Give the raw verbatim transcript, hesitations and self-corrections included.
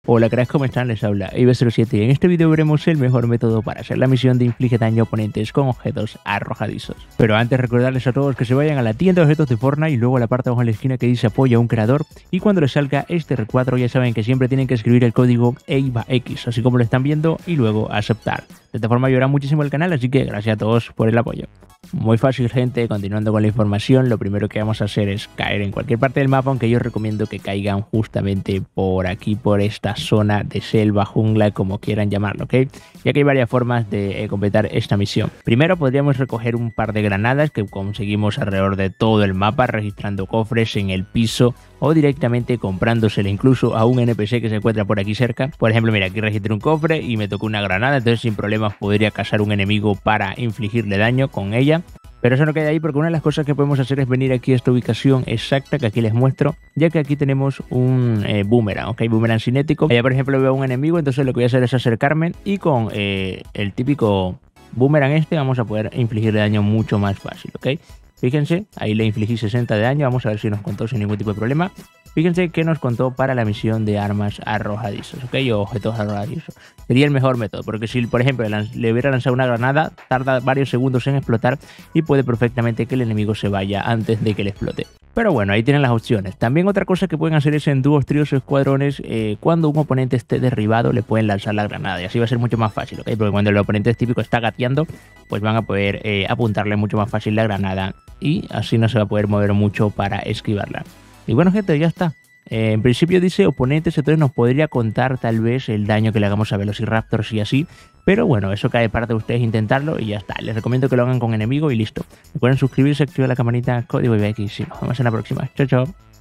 Hola cracks, ¿cómo están? Les habla Ibe cero siete y en este video veremos el mejor método para hacer la misión de inflige daño a oponentes con objetos arrojadizos. Pero antes recordarles a todos que se vayan a la tienda de objetos de Fortnite y luego a la parte abajo en la esquina que dice apoya a un creador, y cuando les salga este recuadro ya saben que siempre tienen que escribir el código EIVAX, así como lo están viendo, y luego aceptar. De esta forma ayudará muchísimo el canal, así que gracias a todos por el apoyo. Muy fácil, gente. Continuando con la información, lo primero que vamos a hacer es caer en cualquier parte del mapa, aunque yo recomiendo que caigan justamente por aquí, por esta zona de selva, jungla, como quieran llamarlo, ¿ok? Ya que hay varias formas de eh, completar esta misión. Primero podríamos recoger un par de granadas que conseguimos alrededor de todo el mapa, registrando cofres en el piso o directamente comprándosela incluso a un N P C que se encuentra por aquí cerca. Por ejemplo, mira, aquí registré un cofre y me tocó una granada, entonces sin problemas podría cazar un enemigo para infligirle daño con ella. Pero eso no queda ahí, porque una de las cosas que podemos hacer es venir aquí a esta ubicación exacta que aquí les muestro, ya que aquí tenemos un eh, boomerang, ¿ok? Boomerang cinético. Allá, por ejemplo, veo a un enemigo, entonces lo que voy a hacer es acercarme y con eh, el típico boomerang este vamos a poder infligirle daño mucho más fácil, ¿ok? Fíjense, ahí le infligí sesenta de daño, vamos a ver si nos contó sin ningún tipo de problema. Fíjense que nos contó para la misión de armas arrojadizos, ¿ok? O objetos arrojadizos. Sería el mejor método, porque si, por ejemplo, le hubiera lanzado una granada, tarda varios segundos en explotar y puede perfectamente que el enemigo se vaya antes de que le explote. Pero bueno, ahí tienen las opciones. También otra cosa que pueden hacer es en dúos, tríos o escuadrones, eh, cuando un oponente esté derribado, le pueden lanzar la granada y así va a ser mucho más fácil, ¿ok? Porque cuando el oponente es típico está gateando, pues van a poder eh, apuntarle mucho más fácil la granada y así no se va a poder mover mucho para esquivarla. Y bueno, gente, ya está. Eh, en principio dice oponentes, entonces nos podría contar tal vez el daño que le hagamos a Velociraptors y así. Pero bueno, eso cae de parte de ustedes intentarlo y ya está. Les recomiendo que lo hagan con enemigo y listo. Recuerden suscribirse, activar la campanita, código I B X y nos vemos en la próxima. Chao, chao.